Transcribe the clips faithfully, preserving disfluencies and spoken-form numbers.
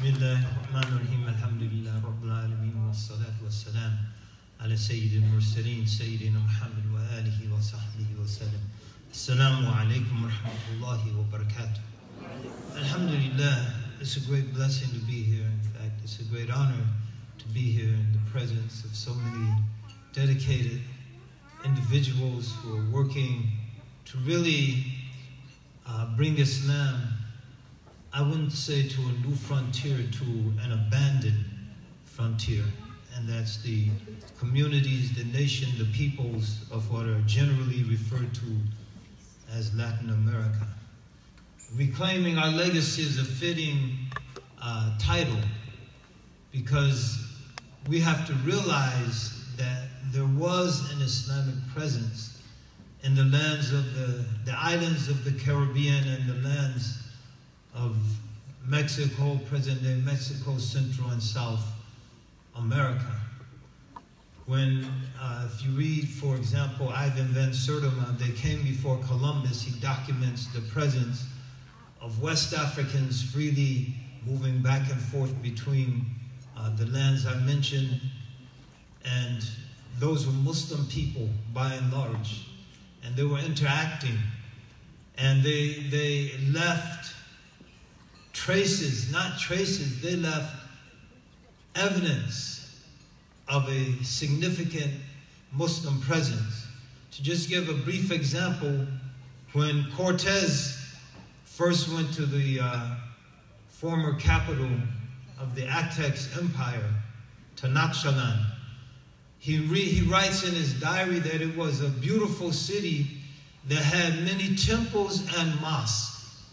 Bismillahirrahmanirrahim. Alhamdulillah Rabbil Alameen wa salatu wa salam ala Sayyidil Mursaleen Sayyidina Muhammad wa alihi wa sahbihi wa sallam. Assalamu alaikum wa rahmatullahi wa barakatuh. Alhamdulillah, it's a great blessing to be here. In fact, it's a great honor to be here in the presence of so many dedicated individuals who are working to really uh, bring Islam, I wouldn't say to a new frontier, to an abandoned frontier. And that's the communities, the nation, the peoples of what are generally referred to as Latin America. Reclaiming our legacy is a fitting uh, title, because we have to realize that there was an Islamic presence in the lands of the, the islands of the Caribbean and the lands of Mexico, present-day Mexico, Central and South America. When, uh, if you read, for example, Ivan van Sertima, they came before Columbus, he documents the presence of West Africans freely moving back and forth between uh, the lands I mentioned, and those were Muslim people by and large, and they were interacting, and they, they left traces, not traces, they left evidence of a significant Muslim presence. To just give a brief example, when Cortez first went to the uh, former capital of the Aztecs Empire, Tenochtitlan, he, re he writes in his diary that it was a beautiful city that had many temples and mosques.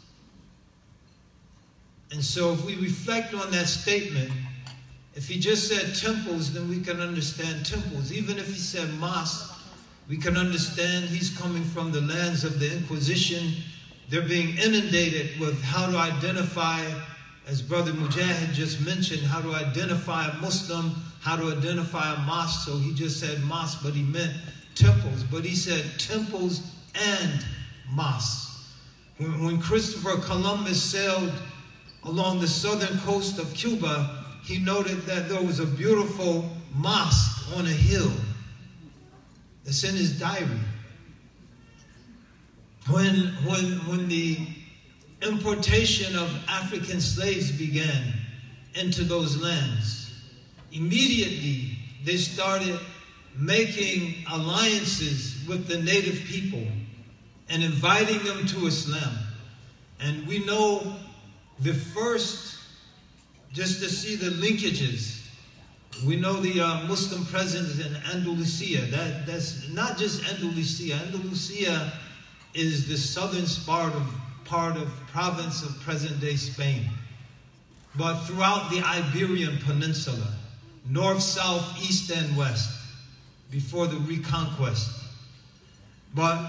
And so if we reflect on that statement, if he just said temples, then we can understand temples. Even if he said mosque, we can understand he's coming from the lands of the Inquisition. They're being inundated with how to identify, as Brother Mujahid just mentioned, how to identify a Muslim, how to identify a mosque. So he just said mosque, but he meant temples. But he said temples and mosques. When, when Christopher Columbus sailed along the southern coast of Cuba, he noted that there was a beautiful mosque on a hill. That's in his diary. When, when, when the importation of African slaves began into those lands, immediately they started making alliances with the native people and inviting them to Islam. And we know the first, just to see the linkages, we know the uh, Muslim presence in Andalusia. That, that's not just Andalusia. Andalusia is the southern part of, part of province of present-day Spain. But throughout the Iberian Peninsula, north, south, east, and west, before the Reconquest. But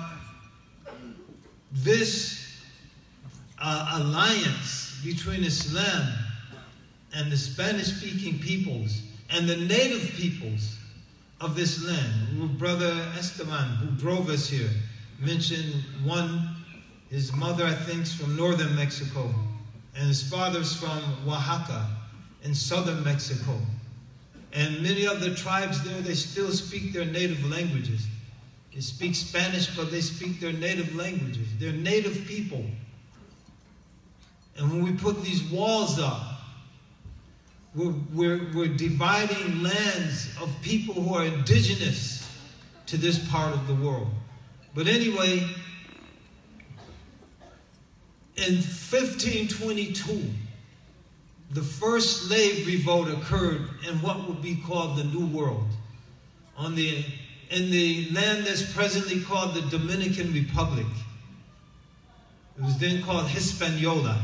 this uh, alliance between Islam and the Spanish-speaking peoples and the native peoples of this land. Brother Esteban, who drove us here, mentioned one, his mother, I think, is from northern Mexico, and his father's from Oaxaca in southern Mexico. And many of the tribes there, they still speak their native languages. They speak Spanish, but they speak their native languages. They're native people. And when we put these walls up, we're, we're, we're dividing lands of people who are indigenous to this part of the world. But anyway, in fifteen twenty-two, the first slave revolt occurred in what would be called the New World, on the, in the land that's presently called the Dominican Republic. It was then called Hispaniola.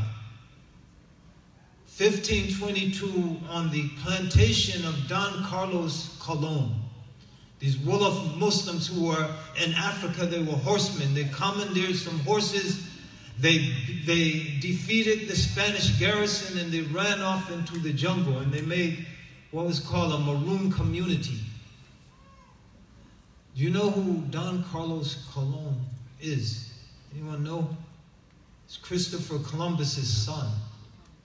fifteen twenty-two, on the plantation of Don Carlos Colon. These Wolof Muslims who were in Africa, they were horsemen. They commandeered some horses. They, they defeated the Spanish garrison and they ran off into the jungle, and they made what was called a Maroon community. Do you know who Don Carlos Colon is? Anyone know? It's Christopher Columbus's son.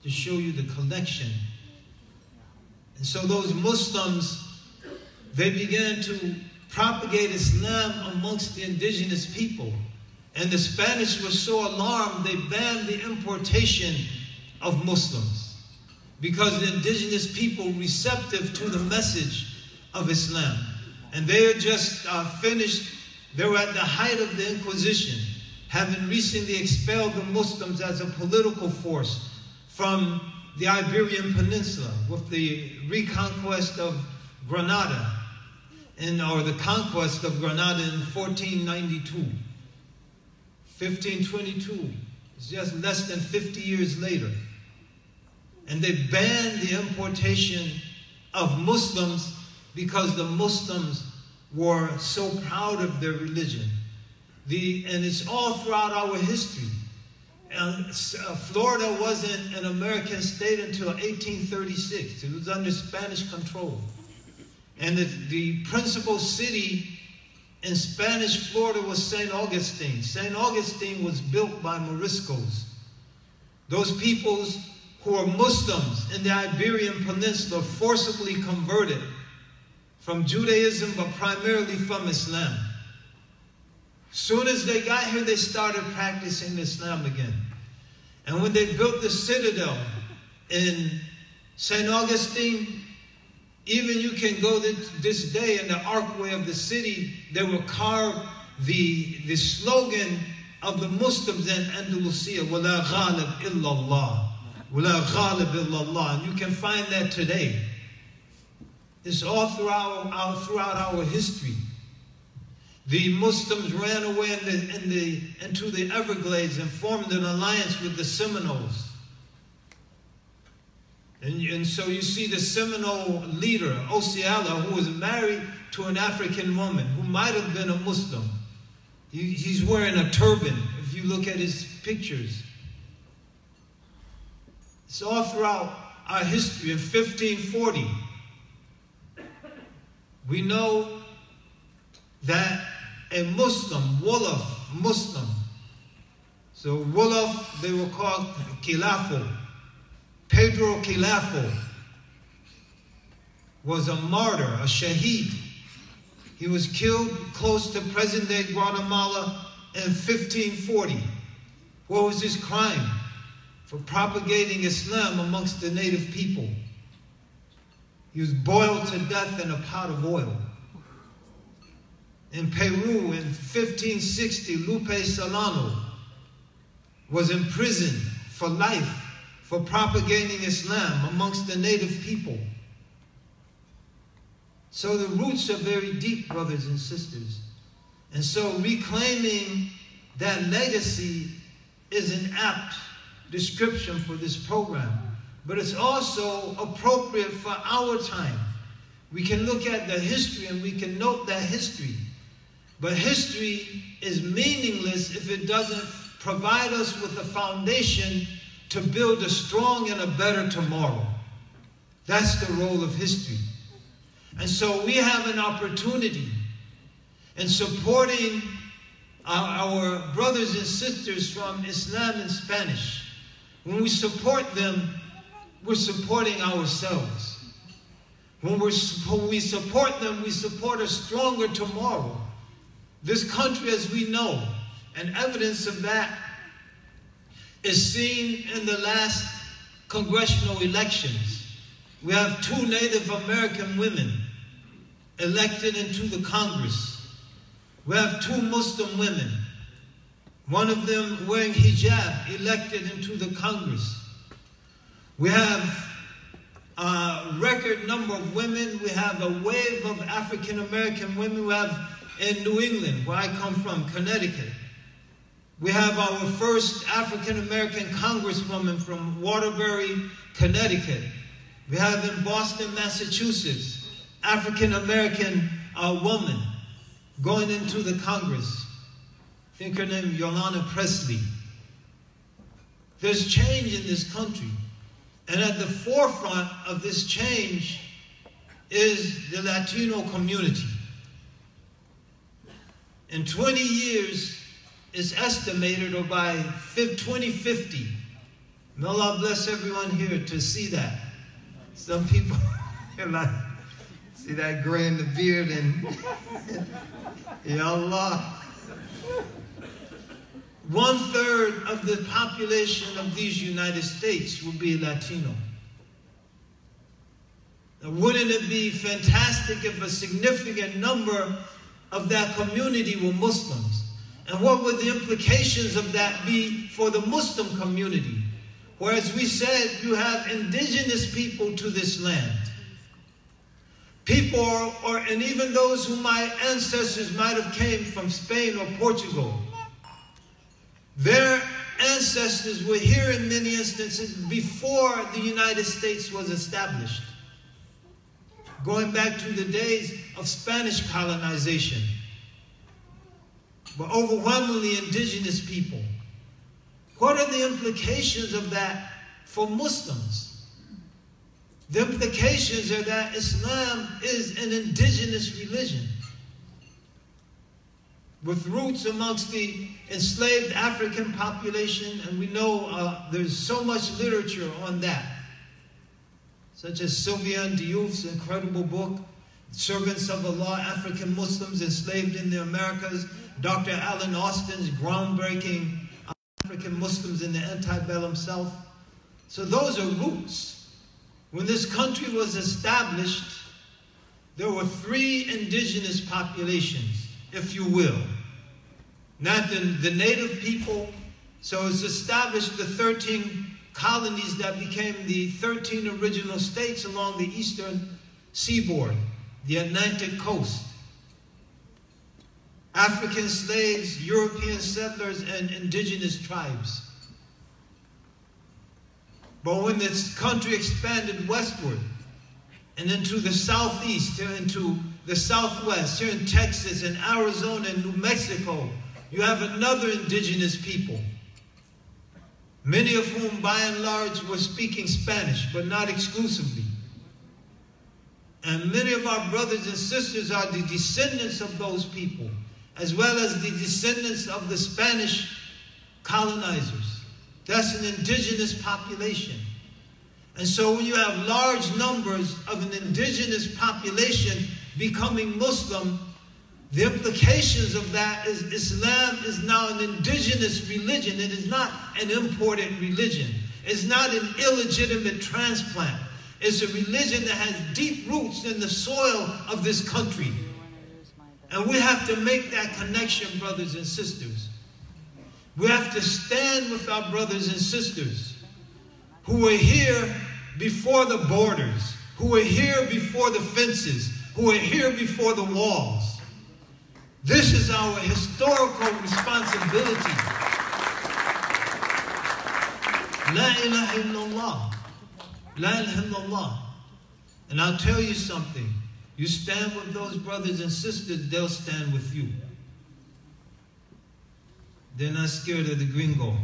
to show you the connection. And so those Muslims, they began to propagate Islam amongst the indigenous people. And the Spanish were so alarmed, they banned the importation of Muslims because the indigenous people were receptive to the message of Islam. And they had just uh, finished, they were at the height of the Inquisition, having recently expelled the Muslims as a political force from the Iberian Peninsula with the reconquest of Granada, in, or the conquest of Granada in fourteen ninety-two. fifteen twenty-two, it's just less than fifty years later. And they banned the importation of Muslims because the Muslims were so proud of their religion. The, and it's all throughout our history. And, uh, Florida wasn't an American state until eighteen thirty-six. It was under Spanish control. And the, the principal city in Spanish Florida was Saint Augustine. Saint Augustine was built by Moriscos. Those peoples who were Muslims in the Iberian Peninsula forcibly converted from Judaism, but primarily from Islam. Soon as they got here, they started practicing Islam again. And when they built the citadel in Saint Augustine, even you can go this day in the archway of the city, they will carve the, the slogan of the Muslims in Andalusia, وَلَا غَالِبْ إِلَّا اللَّهِ وَلَا غَالِبْ إِلَّا اللَّهِ. And you can find that today. It's all throughout our, throughout our history. The Muslims ran away in the, in the, into the Everglades and formed an alliance with the Seminoles. And, and so you see the Seminole leader, Osceola, who was married to an African woman who might have been a Muslim. He, he's wearing a turban, if you look at his pictures. It's all throughout our history. In fifteen forty, we know that a Muslim, Wolof Muslim, so Wolof, they were called Kilafo. Pedro Kilafo was a martyr, a shaheed. He was killed close to present-day Guatemala in fifteen forty. What was his crime? For propagating Islam amongst the native people. He was boiled to death in a pot of oil. In Peru in fifteen sixty, Lupe Solano was imprisoned for life for propagating Islam amongst the native people. So the roots are very deep, brothers and sisters. And so reclaiming that legacy is an apt description for this program. But it's also appropriate for our time. We can look at the history and we can note that history. But history is meaningless if it doesn't provide us with a foundation to build a strong and a better tomorrow. That's the role of history. And so we have an opportunity in supporting our, our brothers and sisters from Islam and Spanish. When we support them, we're supporting ourselves. When, we're, when we support them, we support a stronger tomorrow. This country, as we know, and evidence of that is seen in the last congressional elections. We have two Native American women elected into the Congress. We have two Muslim women, one of them wearing hijab, elected into the Congress. We have a record number of women. We have a wave of African American women. We have in New England, where I come from, Connecticut. We have our first African-American congresswoman from Waterbury, Connecticut. We have in Boston, Massachusetts, African-American uh, woman going into the Congress. I think her name is Yolanda Presley. There's change in this country. And at the forefront of this change is the Latino community. In twenty years, it's estimated, or by twenty fifty, May Allah bless everyone here to see that. Some people are like, see that gray in the beard and, Ya Allah. One third of the population of these United States will be Latino. Now, wouldn't it be fantastic if a significant number of that community were Muslims? And what would the implications of that be for the Muslim community? Whereas we said you have indigenous people to this land. People, or, or, and even those who my ancestors might have came from Spain or Portugal, their ancestors were here in many instances before the United States was established. Going back to the days of Spanish colonization. But overwhelmingly indigenous people. What are the implications of that for Muslims? The implications are that Islam is an indigenous religion with roots amongst the enslaved African population, and we know uh, there's so much literature on that, such as Sylviane Diouf's incredible book, Servants of Allah, African Muslims Enslaved in the Americas, Doctor Alan Austin's groundbreaking uh, African Muslims in the Antebellum South. So those are roots. When this country was established, there were three indigenous populations, if you will. Not the, the native people. So it's established the thirteen colonies that became the thirteen original states along the eastern seaboard, the Atlantic coast. African slaves, European settlers, and indigenous tribes. But when this country expanded westward and into the southeast, into the southwest, here in Texas and Arizona and New Mexico, you have another indigenous people, many of whom by and large were speaking Spanish, but not exclusively. And many of our brothers and sisters are the descendants of those people, as well as the descendants of the Spanish colonizers. That's an indigenous population. And so when you have large numbers of an indigenous population becoming Muslim, the implications of that is Islam is now an indigenous religion. It is not an imported religion. It's not an illegitimate transplant. It's a religion that has deep roots in the soil of this country. And we have to make that connection, brothers and sisters. We have to stand with our brothers and sisters who were here before the borders, who were here before the fences, who were here before the walls. This is our historical responsibility. La ilaha illallah. La ilaha illallah. And I'll tell you something. You stand with those brothers and sisters, they'll stand with you. They're not scared of the gringo.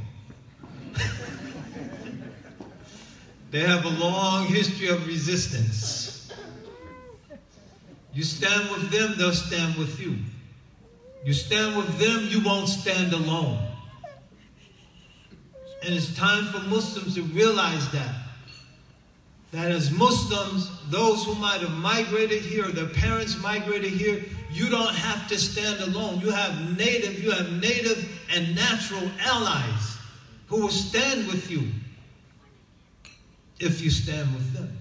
They have a long history of resistance. You stand with them, they'll stand with you. You stand with them, you won't stand alone. And it's time for Muslims to realize that. That as Muslims, those who might have migrated here, or their parents migrated here, you don't have to stand alone. You have native, you have native and natural allies who will stand with you if you stand with them.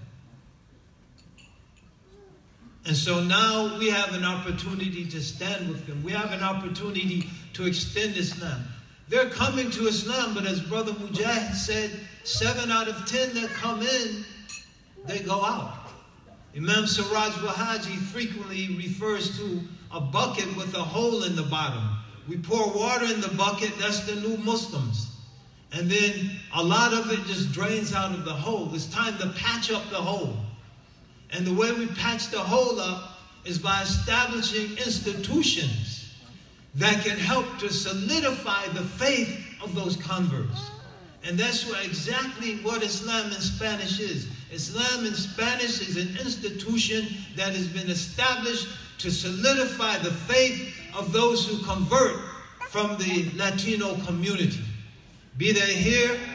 And so now we have an opportunity to stand with them. We have an opportunity to extend Islam. They're coming to Islam, but as Brother Mujahid said, seven out of ten that come in, they go out. Imam Siraj Wahaji frequently refers to a bucket with a hole in the bottom. We pour water in the bucket, that's the new Muslims. And then a lot of it just drains out of the hole. It's time to patch up the hole. And the way we patch the hole up is by establishing institutions that can help to solidify the faith of those converts. And that's what, exactly what Islam in Spanish is. Islam in Spanish is an institution that has been established to solidify the faith of those who convert from the Latino community. Be they here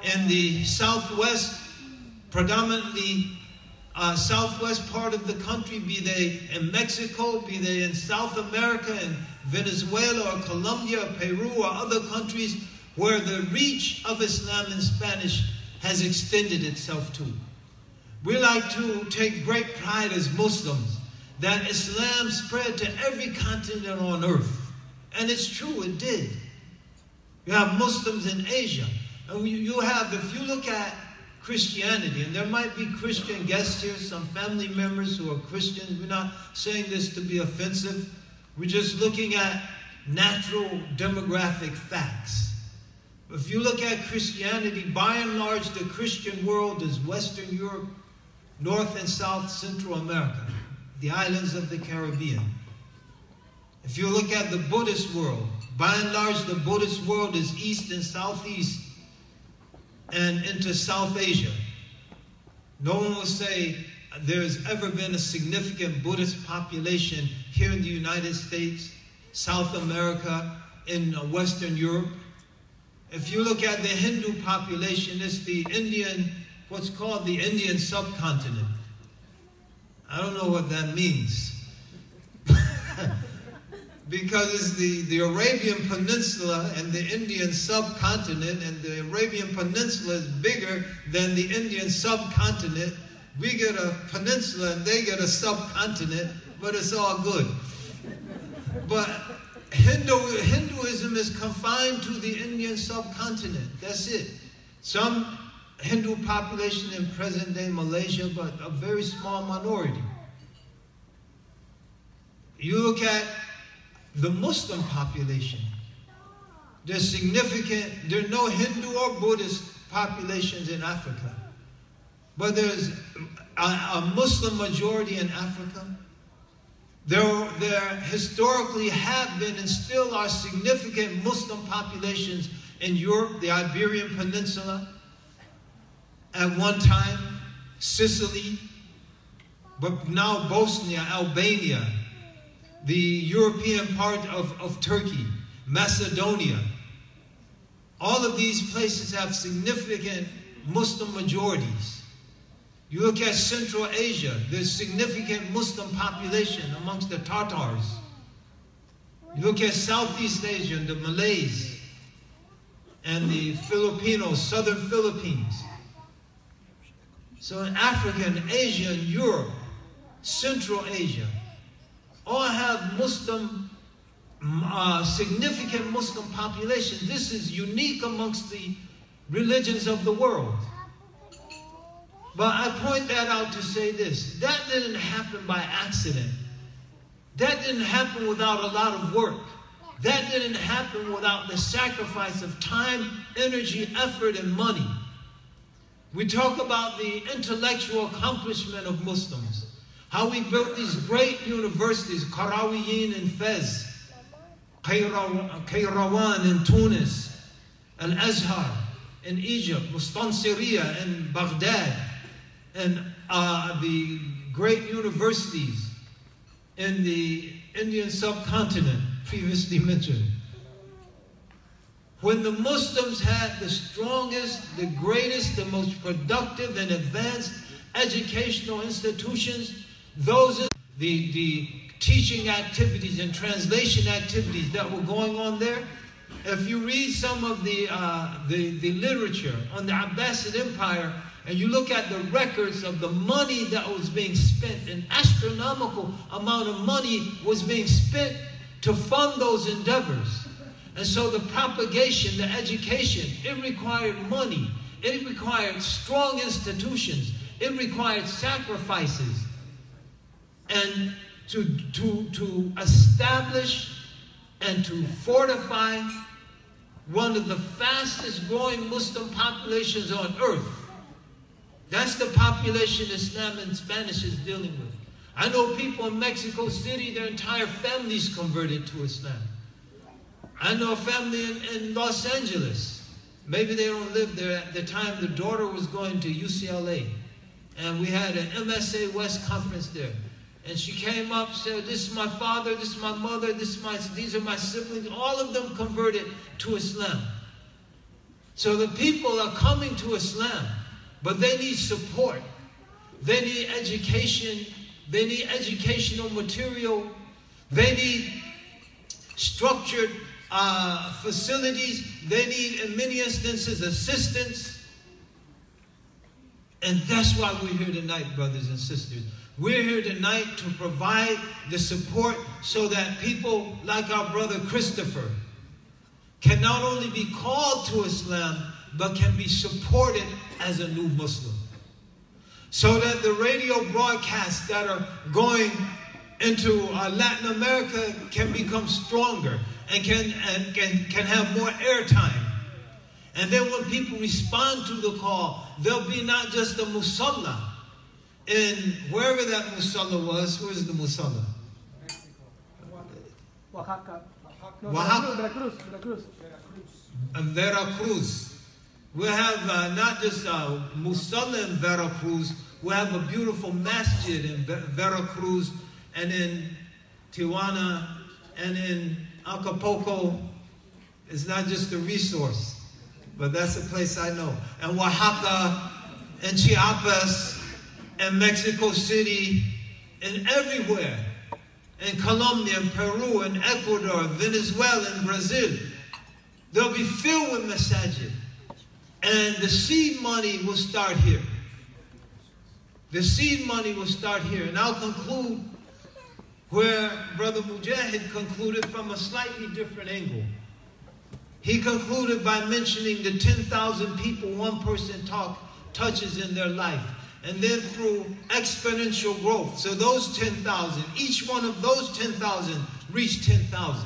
in the southwest, predominantly uh, southwest part of the country, be they in Mexico, be they in South America, in Venezuela or Colombia or Peru or other countries where the reach of Islam in Spanish has extended itself to. We like to take great pride as Muslims that Islam spread to every continent on earth. And it's true, it did. You have Muslims in Asia. And you have, if you look at Christianity, and there might be Christian guests here, some family members who are Christians. We're not saying this to be offensive. We're just looking at natural demographic facts. If you look at Christianity, by and large, the Christian world is Western Europe, North and South Central America, the islands of the Caribbean. If you look at the Buddhist world, by and large, the Buddhist world is East and Southeast and into South Asia. No one will say there's ever been a significant Buddhist population here in the United States, South America, in Western Europe. If you look at the Hindu population, it's the Indian, what's called the Indian subcontinent. I don't know what that means. Because it's the, the Arabian Peninsula and the Indian subcontinent, and the Arabian Peninsula is bigger than the Indian subcontinent. We get a peninsula and they get a subcontinent, but it's all good. But Hindu, Hinduism is confined to the Indian subcontinent. That's it. Some Hindu population in present-day Malaysia, but a very small minority. You look at the Muslim population. There's significant, there are no Hindu or Buddhist populations in Africa. But there's a, a Muslim majority in Africa. There, there historically have been and still are significant Muslim populations in Europe, the Iberian Peninsula, at one time, Sicily, but now Bosnia, Albania, the European part of, of Turkey, Macedonia. All of these places have significant Muslim majorities. You look at Central Asia, there's significant Muslim population amongst the Tatars. You look at Southeast Asia, the Malays, and the Filipinos, Southern Philippines. So in Africa and Asia and Europe, Central Asia, all have Muslim, uh, significant Muslim population. This is unique amongst the religions of the world. But I point that out to say this. That didn't happen by accident. That didn't happen without a lot of work. That didn't happen without the sacrifice of time, energy, effort, and money. We talk about the intellectual accomplishment of Muslims. How we built these great universities, Qarawiyyin in Fez, Qayrawan in Tunis, Al-Azhar in Egypt, Mustansiriya in Baghdad, and uh, the great universities in the Indian subcontinent previously mentioned. When the Muslims had the strongest, the greatest, the most productive and advanced educational institutions, those the, the teaching activities and translation activities that were going on there. If you read some of the, uh, the, the literature on the Abbasid Empire, and you look at the records of the money that was being spent, an astronomical amount of money was being spent to fund those endeavors. And so the propagation, the education, it required money. It required strong institutions. It required sacrifices. And to, to, to establish and to fortify one of the fastest growing Muslim populations on earth. That's the population Islam in Spanish is dealing with. I know people in Mexico City, their entire families converted to Islam. I know a family in, in Los Angeles. Maybe they don't live there. At the time, the daughter was going to U C L A. And we had an M S A West conference there. And she came up and said, this is my father, this is my mother, this is my, these are my siblings. All of them converted to Islam. So the people are coming to Islam, but they need support. They need education. They need educational material. They need structured uh, facilities. They need, in many instances, assistance. And that's why we're here tonight, brothers and sisters. We're here tonight to provide the support so that people like our brother Christopher can not only be called to Islam, but can be supported as a new Muslim. So that the radio broadcasts that are going into uh, Latin America can become stronger and can, and can, can have more airtime. And then when people respond to the call, there'll be not just a musalla in wherever that musalla was. Who is the musalla? Oaxaca. Oaxaca. Veracruz. Veracruz. And Veracruz. We have uh, not just uh, musalla in Veracruz, we have a beautiful masjid in Ver Veracruz and in Tijuana and in Acapulco. It's not just a resource, but that's a place I know. And Oaxaca, and Chiapas, and Mexico City, and everywhere. In Colombia, and Peru, and Ecuador, Venezuela, and Brazil. They'll be filled with masajid. And the seed money will start here. The seed money will start here. And I'll conclude where Brother Mujahid concluded from a slightly different angle. He concluded by mentioning the ten thousand people one person talk, touches in their life. And then through exponential growth. So those ten thousand, each one of those ten thousand reached ten thousand.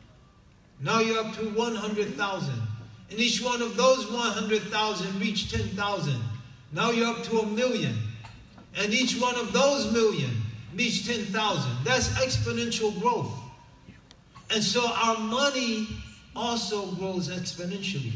Now you're up to one hundred thousand. And each one of those one hundred thousand reached ten thousand. Now you're up to a million. And each one of those million reached ten thousand. That's exponential growth. And so our money also grows exponentially.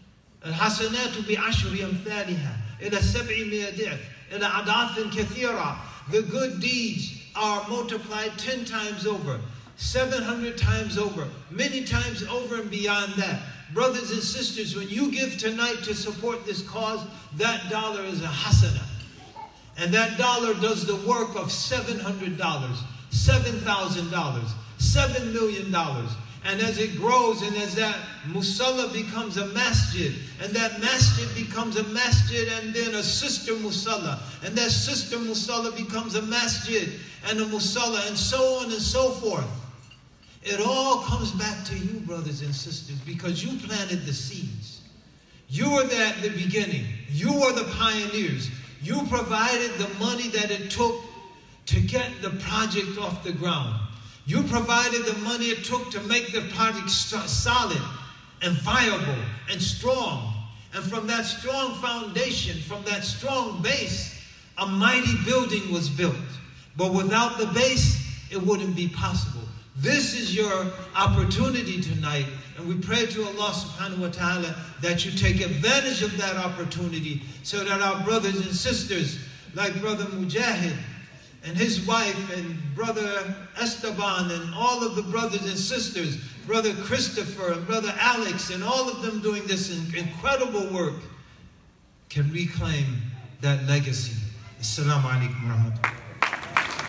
الحسنات بعشر أمثالها إلى سبعمائة ضعف إلى أضعاف كثيرة. The good deeds are multiplied ten times over, seven hundred times over, many times over and beyond that. Brothers and sisters, when you give tonight to support this cause, that dollar is a hasana. And that dollar does the work of seven hundred dollars, seven thousand dollars, seven million dollars. And as it grows and as that musalla becomes a masjid, and that masjid becomes a masjid and then a sister musalla, and that sister musalla becomes a masjid and a musalla, and so on and so forth. It all comes back to you, brothers and sisters, because you planted the seeds. You were there at the beginning. You were the pioneers. You provided the money that it took to get the project off the ground. You provided the money it took to make the project solid and viable and strong. And from that strong foundation, from that strong base, a mighty building was built. But without the base, it wouldn't be possible. This is your opportunity tonight. And we pray to Allah subhanahu wa ta'ala that you take advantage of that opportunity so that our brothers and sisters, like Brother Mujahid and his wife and Brother Esteban and all of the brothers and sisters, Brother Christopher and Brother Alex and all of them doing this incredible work, can reclaim that legacy. Assalamu alaikum wa rahmatullah.